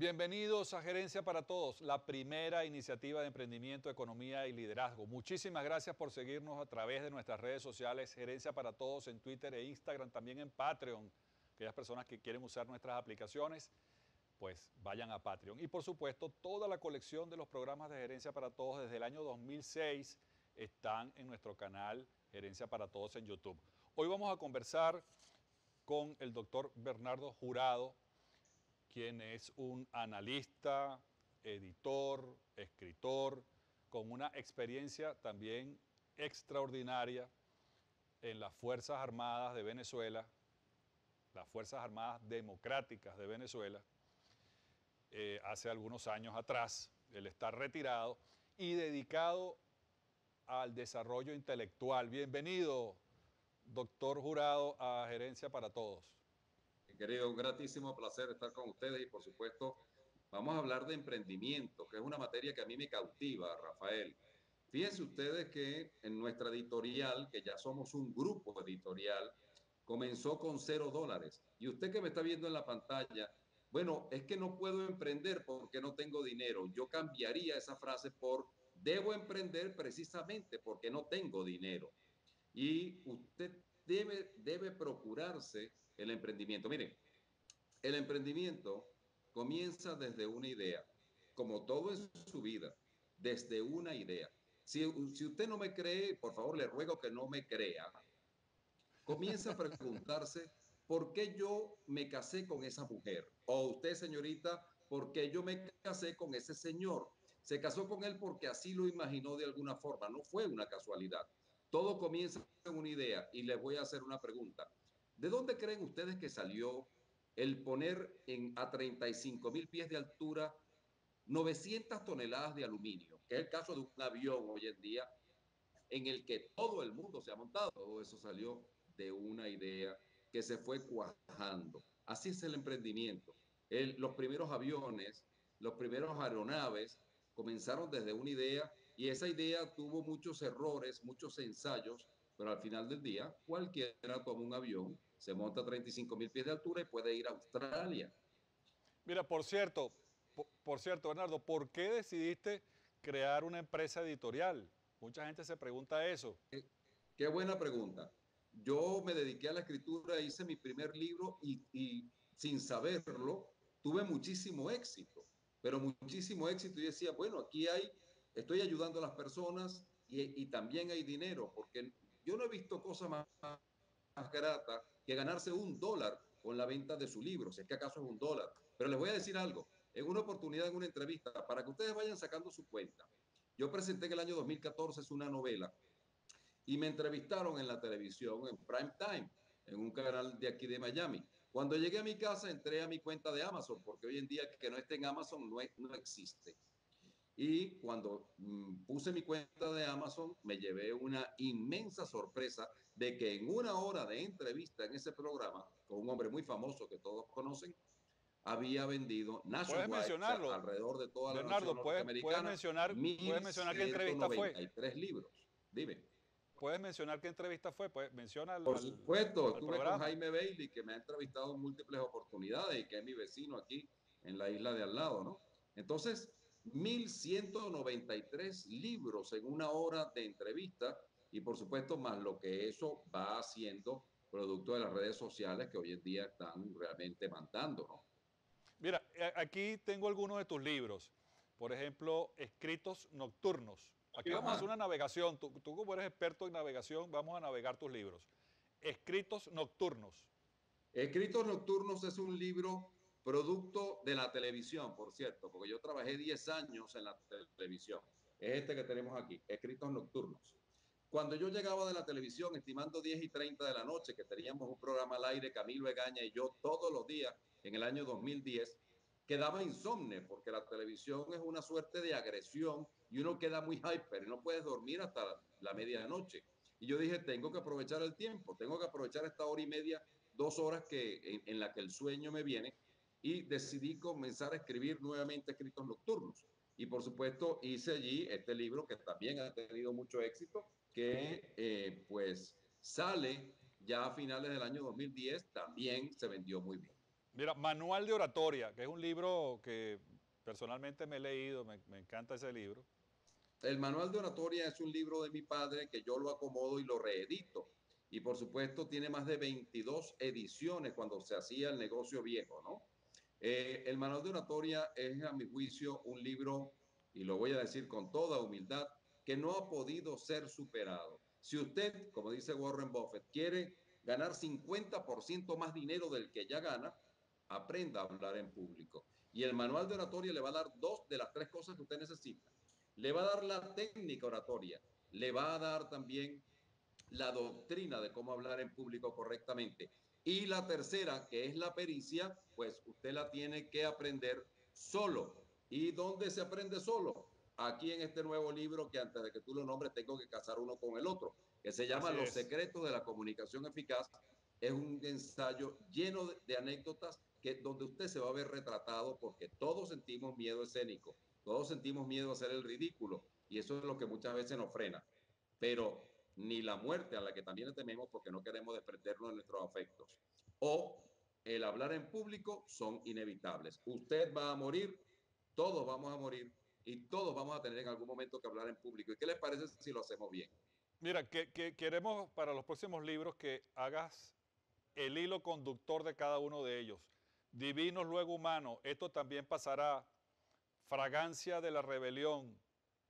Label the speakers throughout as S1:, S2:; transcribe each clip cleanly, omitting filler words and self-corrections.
S1: Bienvenidos a Gerencia para Todos, la primera iniciativa de emprendimiento, economía y liderazgo. Muchísimas gracias por seguirnos a través de nuestras redes sociales, Gerencia para Todos en Twitter e Instagram, también en Patreon. Aquellas personas que quieren usar nuestras aplicaciones, pues vayan a Patreon. Y por supuesto, toda la colección de los programas de Gerencia para Todos desde el año 2006 están en nuestro canal Gerencia para Todos en YouTube. Hoy vamos a conversar con el doctor Bernardo Jurado, quien es un analista, editor, escritor, con una experiencia también extraordinaria en las Fuerzas Armadas de Venezuela, las Fuerzas Armadas Democráticas de Venezuela, hace algunos años atrás. Él está retirado y dedicado al desarrollo intelectual. Bienvenido, doctor Jurado, a Gerencia para Todos.
S2: Querido, un gratísimo placer estar con ustedes y por supuesto vamos a hablar de emprendimiento, que es una materia que a mí me cautiva, Rafael. Fíjense ustedes que en nuestra editorial, que ya somos un grupo editorial, comenzó con $0. Y usted que me está viendo en la pantalla, bueno, es que no puedo emprender porque no tengo dinero. Yo cambiaría esa frase por debo emprender precisamente porque no tengo dinero. Y usted debe procurarse el emprendimiento. Miren, el emprendimiento comienza desde una idea, como todo en su vida, desde una idea. Si usted no me cree, por favor, le ruego que no me crea. Comienza a preguntarse por qué yo me casé con esa mujer. O usted, señorita, por qué yo me casé con ese señor. Se casó con él porque así lo imaginó de alguna forma, no fue una casualidad. Todo comienza en una idea y les voy a hacer una pregunta. ¿De dónde creen ustedes que salió el poner a 35,000 pies de altura 900 toneladas de aluminio, que es el caso de un avión hoy en día en el que todo el mundo se ha montado? Todo eso salió de una idea que se fue cuajando. Así es el emprendimiento. Los primeros aviones, los primeros aeronaves comenzaron desde una idea y esa idea tuvo muchos errores, muchos ensayos, pero al final del día cualquiera toma un avión, se monta a 35,000 pies de altura y puede ir a Australia.
S1: Mira, por cierto, Bernardo, ¿por qué decidiste crear una empresa editorial? Mucha gente se pregunta eso.
S2: Qué buena pregunta. Yo me dediqué a la escritura, hice mi primer libro y sin saberlo tuve muchísimo éxito, pero muchísimo éxito. Y decía, bueno, estoy ayudando a las personas y también hay dinero, porque yo no he visto cosa más grata que ganarse $1 con la venta de su libro, si es que acaso es $1. Pero les voy a decir algo, en una oportunidad, en una entrevista, para que ustedes vayan sacando su cuenta. Yo presenté en el año 2014 es una novela y me entrevistaron en la televisión, en prime time, en un canal de aquí de Miami. Cuando llegué a mi casa, entré a mi cuenta de Amazon, porque hoy en día que no esté en Amazon no existe. Y cuando puse mi cuenta de Amazon, me llevé una inmensa sorpresa de que en una hora de entrevista en ese programa, con un hombre muy famoso que todos conocen, había vendido
S1: Puedes
S2: nationwide, o sea,
S1: mencionarlo.
S2: alrededor de toda la nación
S1: Bernardo,
S2: norteamericana,
S1: puedes mencionar qué entrevista fue.
S2: 1.193 libros. Dime.
S1: Puedes mencionar qué entrevista fue. Pues menciona
S2: Por supuesto,
S1: al
S2: estuve con
S1: programa.
S2: Jaime Bailey, que me ha entrevistado en múltiples oportunidades y que es mi vecino aquí en la isla de al lado, ¿no? Entonces, 1.193 libros en una hora de entrevista y por supuesto más lo que eso va haciendo producto de las redes sociales que hoy en día están realmente mandando, ¿no?
S1: Mira, aquí tengo algunos de tus libros. Por ejemplo, Escritos Nocturnos. Aquí vamos a hacer
S2: Ajá.
S1: una navegación. Tú como eres experto en navegación, vamos a navegar tus libros. Escritos Nocturnos.
S2: Escritos Nocturnos es un libro producto de la televisión, por cierto, porque yo trabajé 10 años en la televisión. Es este que tenemos aquí, Escritos Nocturnos. Cuando yo llegaba de la televisión, estimando 10:30 de la noche, que teníamos un programa al aire, Camilo Egaña y yo, todos los días, en el año 2010, quedaba insomne, porque la televisión es una suerte de agresión y uno queda muy hyper y no puedes dormir hasta la medianoche. Y yo dije, tengo que aprovechar el tiempo, tengo que aprovechar esta hora y media, 2 horas en la que el sueño me viene, y decidí comenzar a escribir nuevamente escritos nocturnos. Y por supuesto hice allí este libro que también ha tenido mucho éxito, que pues sale ya a finales del año 2010, también se vendió muy bien.
S1: Mira, Manual de Oratoria, que es un libro que personalmente me he leído, me encanta ese libro.
S2: El manual de oratoria es un libro de mi padre que yo lo acomodo y lo reedito. Y por supuesto tiene más de 22 ediciones cuando se hacía el negocio viejo, ¿no? El manual de oratoria es, a mi juicio, un libro, y lo voy a decir con toda humildad, que no ha podido ser superado. Si usted, como dice Warren Buffett, quiere ganar 50% más dinero del que ya gana, aprenda a hablar en público. Y el manual de oratoria le va a dar dos de las tres cosas que usted necesita. Le va a dar la técnica oratoria, le va a dar también la doctrina de cómo hablar en público correctamente. Y la tercera, que es la pericia, pues usted la tiene que aprender solo. ¿Y dónde se aprende solo? Aquí en este nuevo libro que antes de que tú lo nombres tengo que casar uno con el otro, que se llama
S1: Así
S2: Los
S1: es.
S2: secretos de la comunicación eficaz. Es un ensayo lleno de anécdotas donde usted se va a ver retratado porque todos sentimos miedo escénico, todos sentimos miedo a hacer el ridículo y eso es lo que muchas veces nos frena. Pero ni la muerte a la que también le tememos porque no queremos desprendernos de nuestros afectos, o el hablar en público son inevitables. Usted va a morir, todos vamos a morir y todos vamos a tener en algún momento que hablar en público. ¿Y qué les parece si lo hacemos bien?
S1: Mira, que queremos para los próximos libros que hagas el hilo conductor de cada uno de ellos. Divinos, luego humanos, esto también pasará. Fragancia de la rebelión,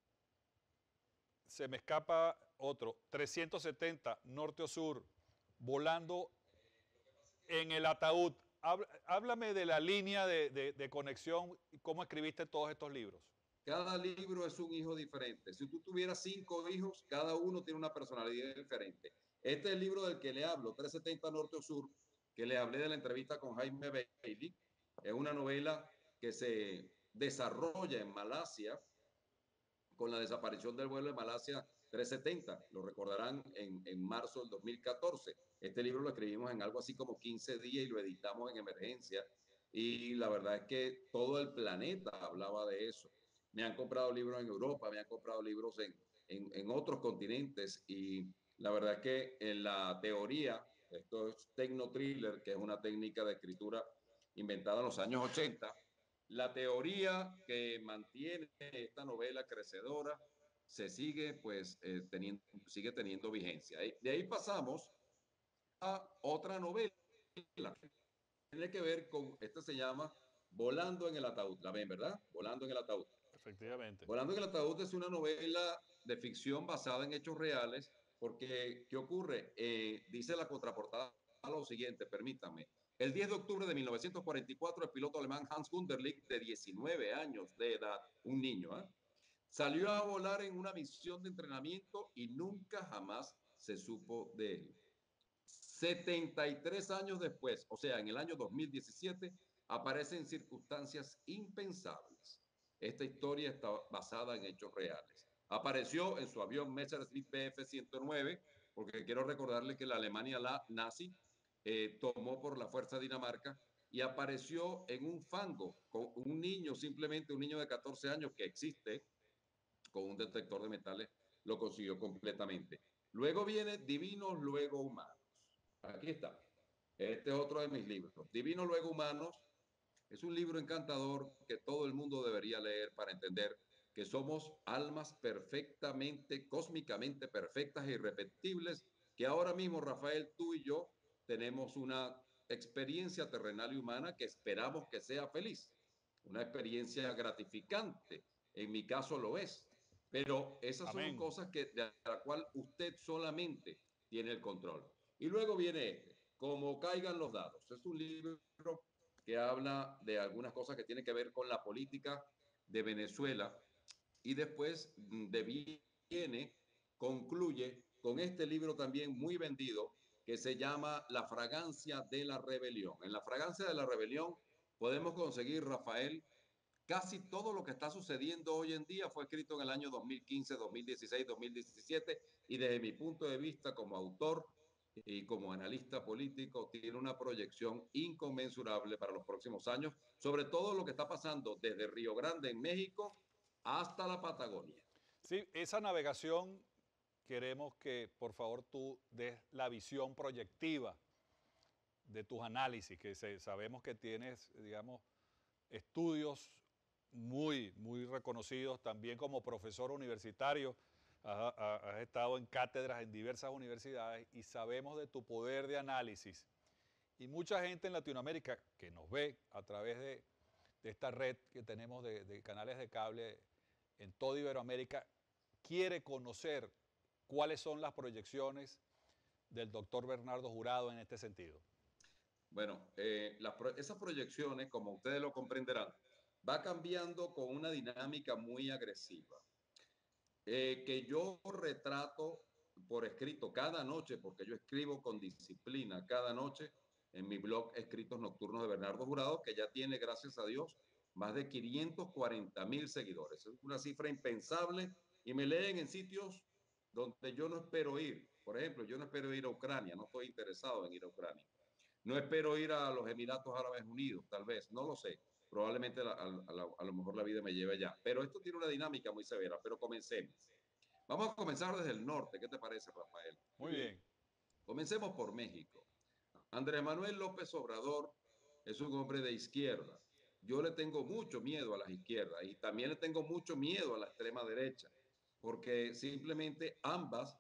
S1: se me escapa otro. 370, norte o sur, volando en el ataúd. Háblame de la línea de conexión y cómo escribiste todos estos libros.
S2: Cada libro es un hijo diferente. Si tú tuvieras 5 hijos, cada uno tiene una personalidad diferente. Este es el libro del que le hablo, 370 Norte o Sur, que le hablé de la entrevista con Jaime Bailey. Es una novela que se desarrolla en Malasia con la desaparición del vuelo de Malasia 370. Lo recordarán en marzo del 2014. Este libro lo escribimos en algo así como 15 días y lo editamos en emergencia. Y la verdad es que todo el planeta hablaba de eso. Me han comprado libros en Europa, me han comprado libros en otros continentes y la verdad es que en la teoría, esto es tecno-thriller, que es una técnica de escritura inventada en los años 80, la teoría que mantiene esta novela crecedora se sigue pues sigue teniendo vigencia. De ahí pasamos a otra novela. Tiene que ver con, esta se llama Volando en el ataúd. La ven, ¿verdad? Volando en el ataúd.
S1: Efectivamente.
S2: Volando en el ataúd es una novela de ficción basada en hechos reales porque, ¿qué ocurre? Dice la contraportada lo siguiente, permítame. El 10 de octubre de 1944, el piloto alemán Hans Gunderlich, de 19 años de edad, un niño, salió a volar en una misión de entrenamiento y nunca jamás se supo de él. 73 años después, o sea, en el año 2017, aparece en circunstancias impensables. Esta historia está basada en hechos reales. Apareció en su avión Messerschmitt Bf-109, porque quiero recordarle que la Alemania nazi tomó por la fuerza Dinamarca y apareció en un fango con un niño, simplemente un niño de 14 años que existe, con un detector de metales, lo consiguió completamente. Luego viene Divinos, luego Humanos. Aquí está. Este es otro de mis libros. Divinos, luego Humanos es un libro encantador que todo el mundo debería leer para entender que somos almas perfectamente, cósmicamente perfectas e irrepetibles, que ahora mismo, Rafael, tú y yo tenemos una experiencia terrenal y humana que esperamos que sea feliz, una experiencia gratificante. En mi caso lo es, pero esas son
S1: Amén.
S2: cosas de la cual usted solamente tiene el control. Y luego viene Como caigan los dados. Es un libro que habla de algunas cosas que tienen que ver con la política de Venezuela y después viene, concluye con este libro también muy vendido que se llama La fragancia de la rebelión. En La fragancia de la rebelión podemos conseguir, Rafael, casi todo lo que está sucediendo hoy en día fue escrito en el año 2015, 2016, 2017 y desde mi punto de vista como autor y como analista político tiene una proyección inconmensurable para los próximos años, sobre todo lo que está pasando desde Río Grande en México hasta la Patagonia.
S1: Sí, esa navegación queremos que por favor tú des la visión proyectiva de tus análisis, que sabemos que tienes, digamos, estudios muy reconocidos, también como profesor universitario, has estado en cátedras en diversas universidades y sabemos de tu poder de análisis. Y mucha gente en Latinoamérica que nos ve a través de esta red que tenemos de canales de cable en toda Iberoamérica, quiere conocer cuáles son las proyecciones del doctor Bernardo Jurado en este sentido.
S2: Bueno, esas proyecciones, como ustedes lo comprenderán, va cambiando con una dinámica muy agresiva, que yo retrato por escrito cada noche, porque yo escribo con disciplina cada noche en mi blog Escritos Nocturnos de Bernardo Jurado, que ya tiene, gracias a Dios, más de 540,000 seguidores. Es una cifra impensable y me leen en sitios donde yo no espero ir. Por ejemplo, yo no espero ir a Ucrania, no estoy interesado en ir a Ucrania. No espero ir a los Emiratos Árabes Unidos, tal vez, no lo sé. Probablemente a lo mejor la vida me lleve allá. Pero esto tiene una dinámica muy severa, pero comencemos. Vamos a comenzar desde el norte. ¿Qué te parece, Rafael?
S1: Muy bien.
S2: Comencemos por México. Andrés Manuel López Obrador es un hombre de izquierda. Yo le tengo mucho miedo a las izquierdas y también le tengo mucho miedo a la extrema derecha, porque simplemente ambas,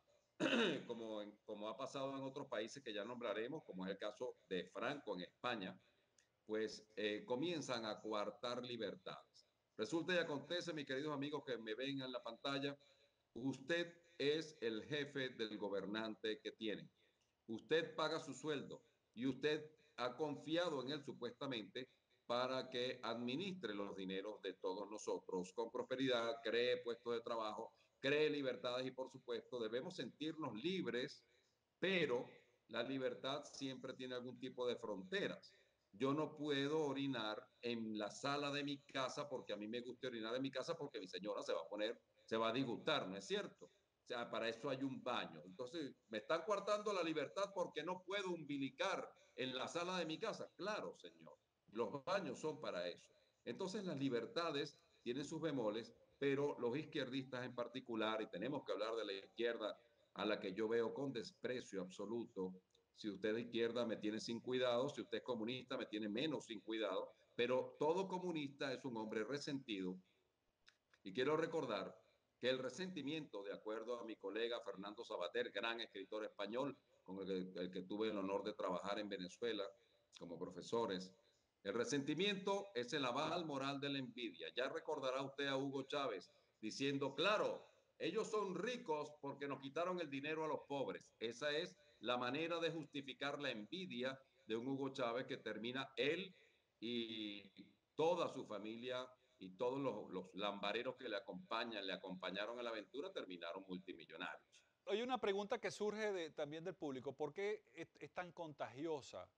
S2: como ha pasado en otros países que ya nombraremos, como es el caso de Franco en España, pues comienzan a coartar libertades. Resulta y acontece, mis queridos amigos que me ven en la pantalla, usted es el jefe del gobernante que tienen. Usted paga su sueldo y usted ha confiado en él supuestamente para que administre los dineros de todos nosotros con prosperidad, cree puestos de trabajo, cree libertades y por supuesto debemos sentirnos libres, pero la libertad siempre tiene algún tipo de fronteras. Yo no puedo orinar en la sala de mi casa porque a mí me gusta orinar en mi casa porque mi señora se va a disgustar, ¿no es cierto? O sea, para eso hay un baño. Entonces, ¿me están coartando la libertad porque no puedo umbilicar en la sala de mi casa? Claro, señor. Los baños son para eso. Entonces, las libertades tienen sus bemoles, pero los izquierdistas en particular, y tenemos que hablar de la izquierda a la que yo veo con desprecio absoluto. Si usted es izquierda, me tiene sin cuidado. Si usted es comunista, me tiene menos sin cuidado. Pero todo comunista es un hombre resentido. Y quiero recordar que el resentimiento, de acuerdo a mi colega Fernando Sabater, gran escritor español, con el que tuve el honor de trabajar en Venezuela como profesores, el resentimiento es el aval moral de la envidia. Ya recordará usted a Hugo Chávez diciendo, claro, ellos son ricos porque nos quitaron el dinero a los pobres. Esa es la manera de justificar la envidia de un Hugo Chávez que termina él y toda su familia y todos los lambareros que le acompañaron a la aventura, terminaron multimillonarios.
S1: Hay una pregunta que surge también del público. ¿Por qué es tan contagiosa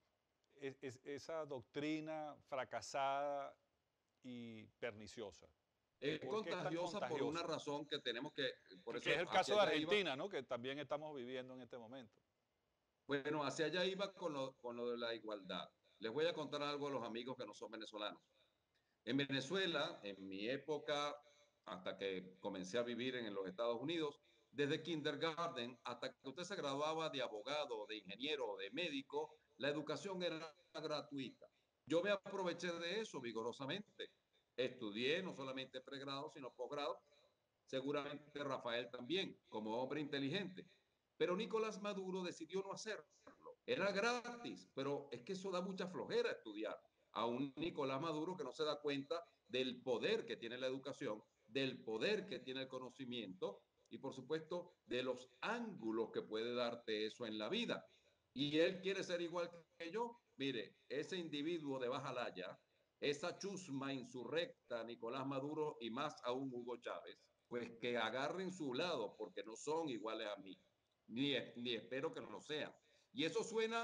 S1: esa doctrina fracasada y perniciosa?
S2: Es
S1: ¿Por qué es tan
S2: contagiosa por una
S1: contagiosa?
S2: razón que tenemos que, por
S1: Que es
S2: eso
S1: el
S2: hacia
S1: caso de
S2: allá iba.
S1: Argentina, ¿no? Que también estamos viviendo en este momento.
S2: Bueno, hacia allá iba con lo de la igualdad. Les voy a contar algo a los amigos que no son venezolanos. En Venezuela, en mi época, hasta que comencé a vivir en los Estados Unidos, desde kindergarten hasta que usted se graduaba de abogado, de ingeniero, de médico, la educación era gratuita. Yo me aproveché de eso vigorosamente. Estudié no solamente pregrado, sino posgrado. Seguramente Rafael también, como hombre inteligente. Pero Nicolás Maduro decidió no hacerlo. Era gratis, pero es que eso da mucha flojera estudiar a un Nicolás Maduro que no se da cuenta del poder que tiene la educación, del poder que tiene el conocimiento y por supuesto de los ángulos que puede darte eso en la vida. Y él quiere ser igual que yo. Mire, ese individuo de baja laya, esa chusma insurrecta, Nicolás Maduro y más aún Hugo Chávez, pues que agarren su lado porque no son iguales a mí, ni espero que no lo sean. Y eso suena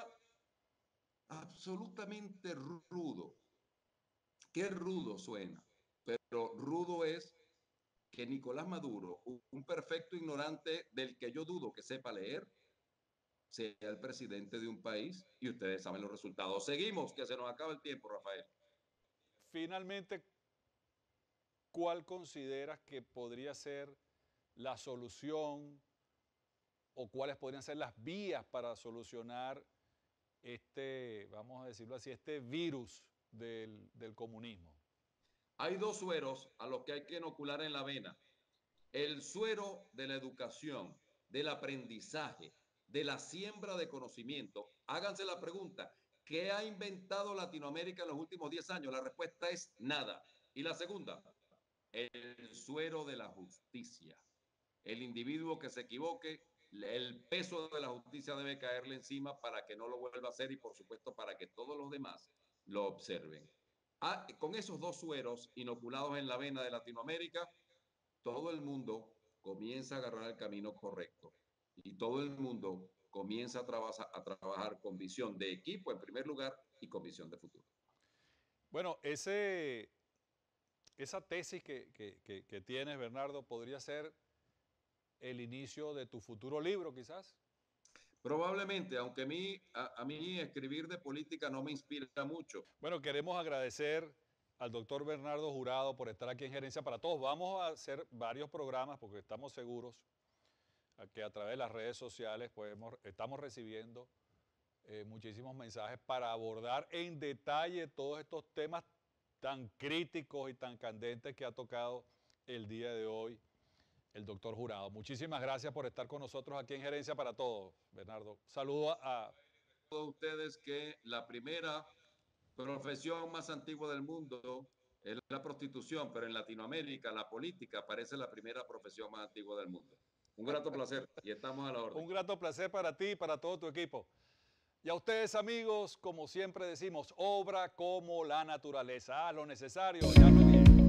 S2: absolutamente rudo. Qué rudo suena, pero rudo es que Nicolás Maduro, un perfecto ignorante del que yo dudo que sepa leer, sea el presidente de un país y ustedes saben los resultados. Seguimos, que se nos acaba el tiempo, Rafael.
S1: Finalmente, ¿cuál consideras que podría ser la solución o cuáles podrían ser las vías para solucionar vamos a decirlo así, este virus del comunismo?
S2: Hay dos sueros a los que hay que inocular en la vena. El suero de la educación, del aprendizaje, de la siembra de conocimiento. Háganse la pregunta, ¿qué ha inventado Latinoamérica en los últimos 10 años? La respuesta es nada. Y la segunda, el suero de la justicia. El individuo que se equivoque, el peso de la justicia debe caerle encima para que no lo vuelva a hacer y por supuesto para que todos los demás lo observen. Con esos dos sueros inoculados en la vena de Latinoamérica, todo el mundo comienza a agarrar el camino correcto y todo el mundo comienza a trabajar con visión de equipo en primer lugar y con visión de futuro.
S1: Bueno, esa tesis que tienes, Bernardo, podría ser el inicio de tu futuro libro, quizás.
S2: Probablemente, aunque a mí escribir de política no me inspira mucho.
S1: Bueno, queremos agradecer al doctor Bernardo Jurado por estar aquí en Gerencia para Todos. Vamos a hacer varios programas porque estamos seguros que a través de las redes sociales pues, estamos recibiendo muchísimos mensajes para abordar en detalle todos estos temas tan críticos y tan candentes que ha tocado el día de hoy el doctor Jurado. Muchísimas gracias por estar con nosotros aquí en Gerencia para Todos, Bernardo. Saludo a
S2: todos ustedes que la primera profesión más antigua del mundo es la prostitución, pero en Latinoamérica la política parece la primera profesión más antigua del mundo. Un grato placer y estamos a la orden.
S1: un grato placer para ti y para todo tu equipo. Y a ustedes, amigos, como siempre decimos, obra como la naturaleza. Haz lo necesario y hazlo bien.